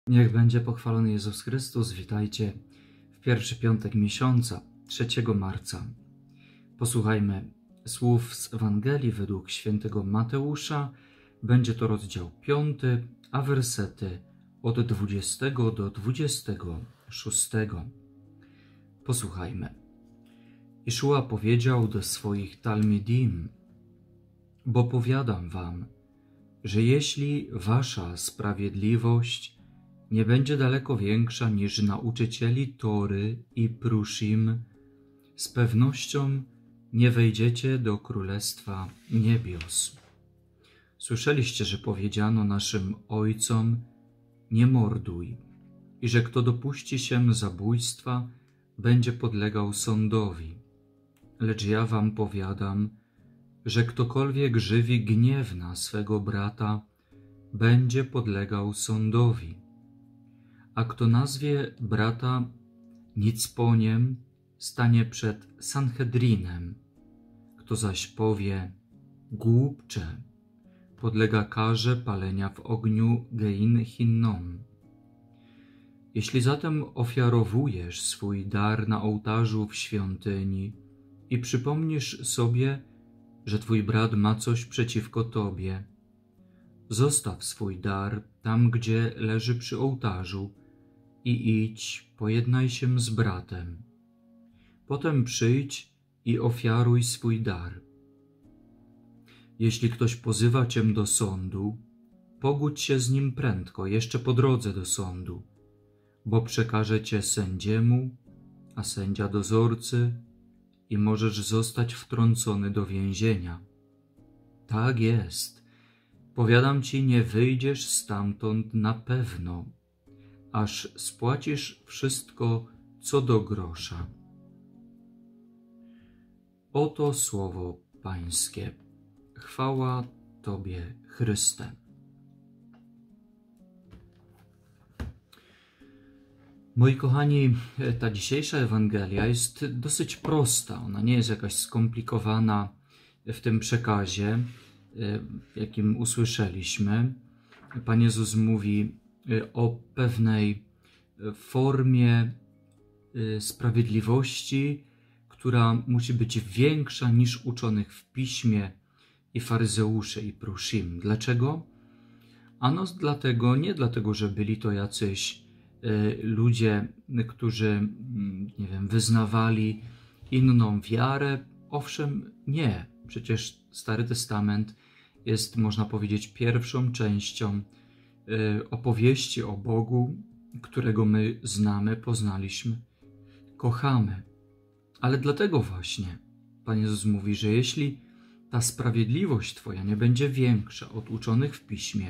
Niech będzie pochwalony Jezus Chrystus. Witajcie w pierwszy piątek miesiąca, 3 marca. Posłuchajmy słów z Ewangelii według świętego Mateusza. Będzie to rozdział 5, a wersety od 20 do 26. Posłuchajmy. Jeszua powiedział do swoich talmidim: bo powiadam wam, że jeśli wasza sprawiedliwość nie będzie daleko większa niż nauczycieli Tory i Pruszim, z pewnością nie wejdziecie do Królestwa Niebios. Słyszeliście, że powiedziano naszym ojcom: nie morduj, i że kto dopuści się zabójstwa, będzie podlegał sądowi. Lecz ja wam powiadam, że ktokolwiek żywi gniew na swego brata, będzie podlegał sądowi. A kto nazwie brata nicponiem, stanie przed Sanhedrinem. Kto zaś powie głupcze, podlega karze palenia w ogniu Gehinnom. Jeśli zatem ofiarowujesz swój dar na ołtarzu w świątyni i przypomnisz sobie, że twój brat ma coś przeciwko tobie, zostaw swój dar tam, gdzie leży przy ołtarzu i idź, pojednaj się z bratem. Potem przyjdź i ofiaruj swój dar. Jeśli ktoś pozywa cię do sądu, pogódź się z nim prędko, jeszcze po drodze do sądu, bo przekaże cię sędziemu, a sędzia dozorcy, i możesz zostać wtrącony do więzienia. Tak jest. Powiadam ci, nie wyjdziesz stamtąd na pewno, aż spłacisz wszystko co do grosza. Oto słowo Pańskie. Chwała Tobie, Chryste. Moi kochani, ta dzisiejsza Ewangelia jest dosyć prosta. Ona nie jest jakaś skomplikowana w tym przekazie, jakim usłyszeliśmy. Pan Jezus mówi o pewnej formie sprawiedliwości, która musi być większa niż uczonych w piśmie i faryzeusze i pruszim. Dlaczego? Ano dlatego, nie dlatego, że byli to jacyś ludzie, którzy, nie wiem, wyznawali inną wiarę. Owszem, nie. Przecież Stary Testament jest, można powiedzieć, pierwszą częścią opowieści o Bogu, którego my znamy, poznaliśmy, kochamy. Ale dlatego właśnie Pan Jezus mówi, że jeśli ta sprawiedliwość twoja nie będzie większa od uczonych w piśmie,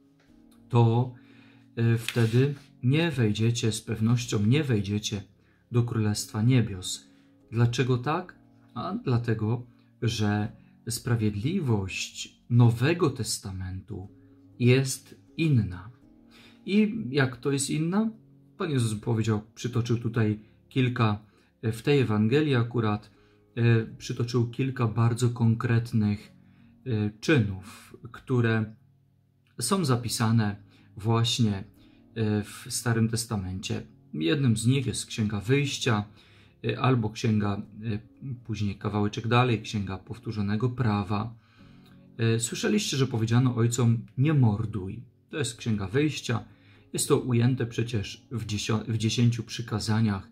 to wtedy nie wejdziecie, z pewnością nie wejdziecie do Królestwa Niebios. Dlaczego tak? A dlatego, że sprawiedliwość Nowego Testamentu jest inna. I jak to jest inna? Pan Jezus powiedział, przytoczył tutaj kilka, w tej Ewangelii akurat przytoczył kilka bardzo konkretnych czynów, które są zapisane właśnie w Starym Testamencie. Jednym z nich jest Księga Wyjścia, albo księga, później kawałeczek dalej, Księga Powtórzonego Prawa. Słyszeliście, że powiedziano ojcom: nie morduj. To jest Księga Wyjścia. Jest to ujęte przecież w 10 przykazaniach.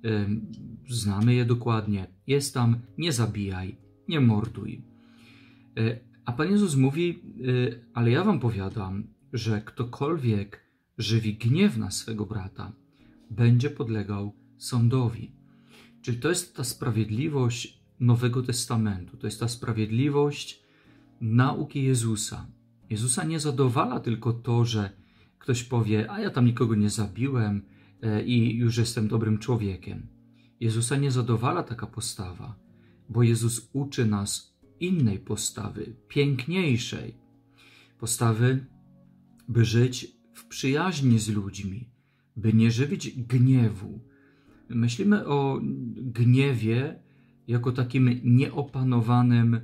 Znamy je dokładnie. Jest tam: nie zabijaj, nie morduj. A Pan Jezus mówi: ale ja wam powiadam, że ktokolwiek żywi gniew na swego brata, będzie podlegał sądowi. Czyli to jest ta sprawiedliwość Nowego Testamentu. To jest ta sprawiedliwość nauki Jezusa. Jezusa nie zadowala tylko to, że ktoś powie: a ja tam nikogo nie zabiłem i już jestem dobrym człowiekiem. Jezusa nie zadowala taka postawa, bo Jezus uczy nas innej postawy, piękniejszej postawy, by żyć w przyjaźni z ludźmi, by nie żywić gniewu. Myślimy o gniewie jako takim nieopanowanym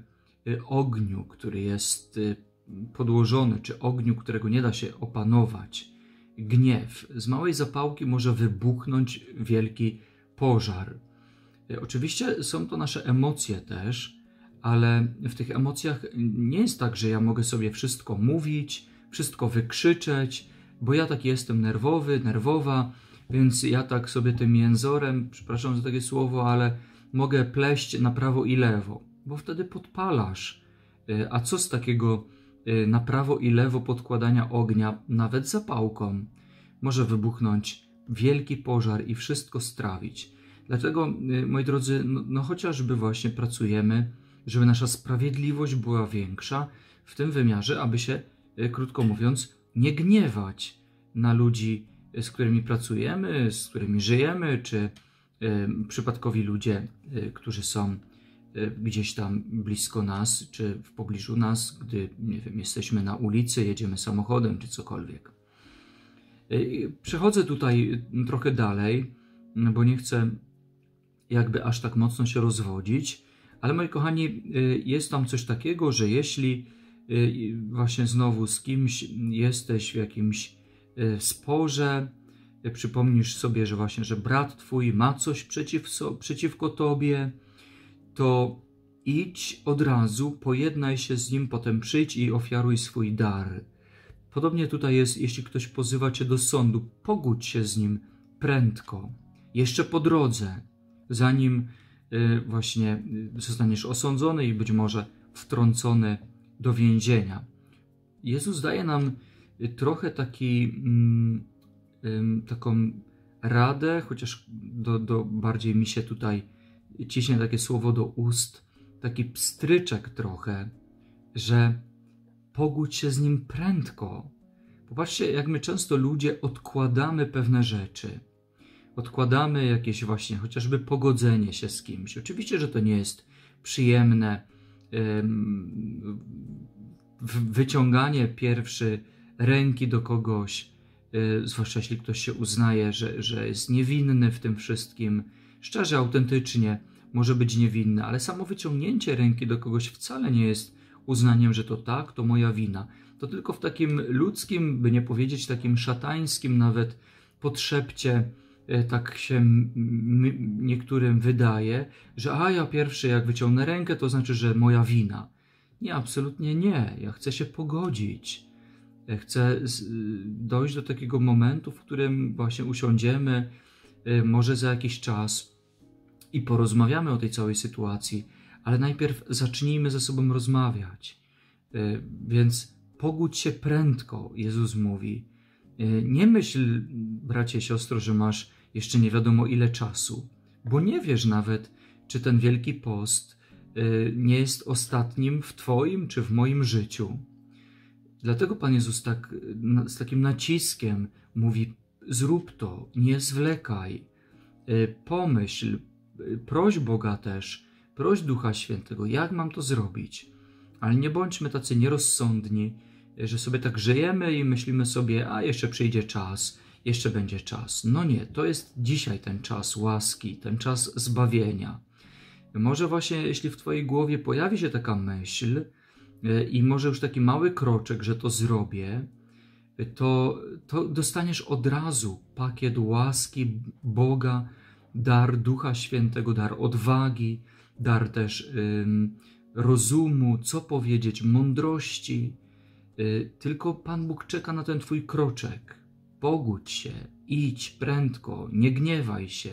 ogniu, który jest podłożony, czy ogniu, którego nie da się opanować. gniew. Z małej zapałki może wybuchnąć wielki pożar. Oczywiście są to nasze emocje też, ale w tych emocjach nie jest tak, że ja mogę sobie wszystko mówić, wszystko wykrzyczeć, bo ja tak jestem nerwowy, nerwowa, więc ja tak sobie tym jęzorem, przepraszam za takie słowo, ale mogę pleść na prawo i lewo, bo wtedy podpalasz. A co z takiego na prawo i lewo podkładania ognia, nawet zapałką? Może wybuchnąć wielki pożar i wszystko strawić. Dlatego, moi drodzy, no chociażby właśnie pracujemy, żeby nasza sprawiedliwość była większa w tym wymiarze, aby się, krótko mówiąc, nie gniewać na ludzi, z którymi pracujemy, z którymi żyjemy, czy przypadkowi ludzie, którzy są gdzieś tam blisko nas, czy w pobliżu nas, gdy, nie wiem, jesteśmy na ulicy, jedziemy samochodem, czy cokolwiek. Przechodzę tutaj trochę dalej, bo nie chcę jakby aż tak mocno się rozwodzić, ale moi kochani, jest tam coś takiego, że jeśli właśnie znowu z kimś jesteś w jakimś sporze, przypomnisz sobie, że właśnie, że brat twój ma coś przeciwko tobie, to idź od razu, pojednaj się z nim, potem przyjdź i ofiaruj swój dar. Podobnie tutaj jest, jeśli ktoś pozywa cię do sądu, pogódź się z nim prędko, jeszcze po drodze, zanim właśnie zostaniesz osądzony i być może wtrącony do więzienia. Jezus daje nam trochę taką radę, chociaż bardziej mi się tutaj ciśnie takie słowo do ust, taki pstryczek trochę, że pogódź się z nim prędko. Popatrzcie, jak my często ludzie odkładamy pewne rzeczy. Odkładamy jakieś właśnie chociażby pogodzenie się z kimś. Oczywiście, że to nie jest przyjemne. Wyciąganie pierwszy ręki do kogoś, zwłaszcza jeśli ktoś się uznaje, że jest niewinny w tym wszystkim, szczerze, autentycznie może być niewinny, ale samo wyciągnięcie ręki do kogoś wcale nie jest uznaniem, że to tak, to moja wina. To tylko w takim ludzkim, by nie powiedzieć takim szatańskim nawet podszepcie, tak się niektórym wydaje, że ja pierwszy jak wyciągnę rękę, to znaczy, że moja wina. Nie, absolutnie nie. Ja chcę się pogodzić. Chcę dojść do takiego momentu, w którym właśnie usiądziemy, może za jakiś czas i porozmawiamy o tej całej sytuacji, ale najpierw zacznijmy ze sobą rozmawiać. Więc pogódź się prędko, Jezus mówi. Nie myśl, bracie, siostro, że masz jeszcze nie wiadomo ile czasu, bo nie wiesz nawet, czy ten Wielki Post nie jest ostatnim w twoim czy w moim życiu. Dlatego Pan Jezus z takim naciskiem mówi, zrób to, nie zwlekaj, pomyśl, proś Boga też, proś Ducha Świętego, jak mam to zrobić. Ale nie bądźmy tacy nierozsądni, że sobie tak żyjemy i myślimy sobie, jeszcze przyjdzie czas, jeszcze będzie czas. No nie, to jest dzisiaj ten czas łaski, ten czas zbawienia. Może właśnie, jeśli w twojej głowie pojawi się taka myśl i może już taki mały kroczek, że to zrobię, to dostaniesz od razu pakiet łaski Boga, dar Ducha Świętego, dar odwagi, dar też rozumu, co powiedzieć, mądrości. Tylko Pan Bóg czeka na ten twój kroczek. Pogódź się, idź prędko, nie gniewaj się.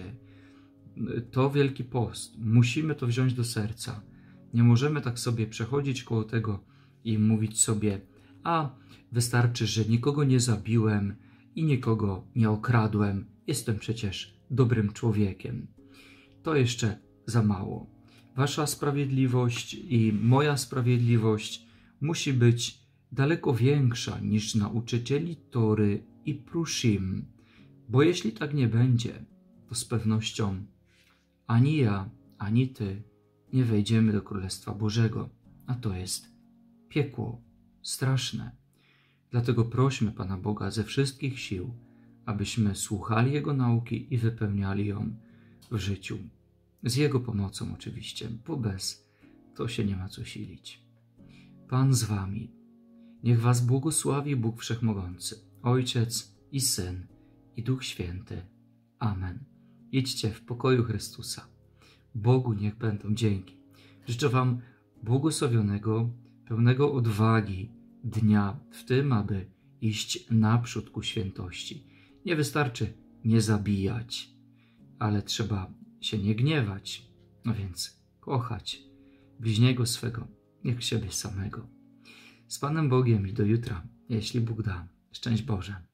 To Wielki Post. Musimy to wziąć do serca. Nie możemy tak sobie przechodzić koło tego i mówić sobie, wystarczy, że nikogo nie zabiłem i nikogo nie okradłem. Jestem przecież dobrym człowiekiem. To jeszcze za mało. Wasza sprawiedliwość i moja sprawiedliwość musi być daleko większa niż nauczycieli Tory i Prushim, bo jeśli tak nie będzie, to z pewnością ani ja, ani ty nie wejdziemy do Królestwa Bożego, a to jest piekło straszne. Dlatego prośmy Pana Boga ze wszystkich sił, abyśmy słuchali Jego nauki i wypełniali ją w życiu. Z Jego pomocą oczywiście, bo bez to się nie ma co silić. Pan z wami. Niech was błogosławi Bóg Wszechmogący, Ojciec i Syn, i Duch Święty. Amen. Idźcie w pokoju Chrystusa. Bogu niech będą dzięki. Życzę wam błogosławionego, pełnego odwagi dnia w tym, aby iść naprzód ku świętości. Nie wystarczy nie zabijać, ale trzeba się nie gniewać, no więc kochać bliźniego swego jak siebie samego. Z Panem Bogiem i do jutra, jeśli Bóg da. Szczęść Boże.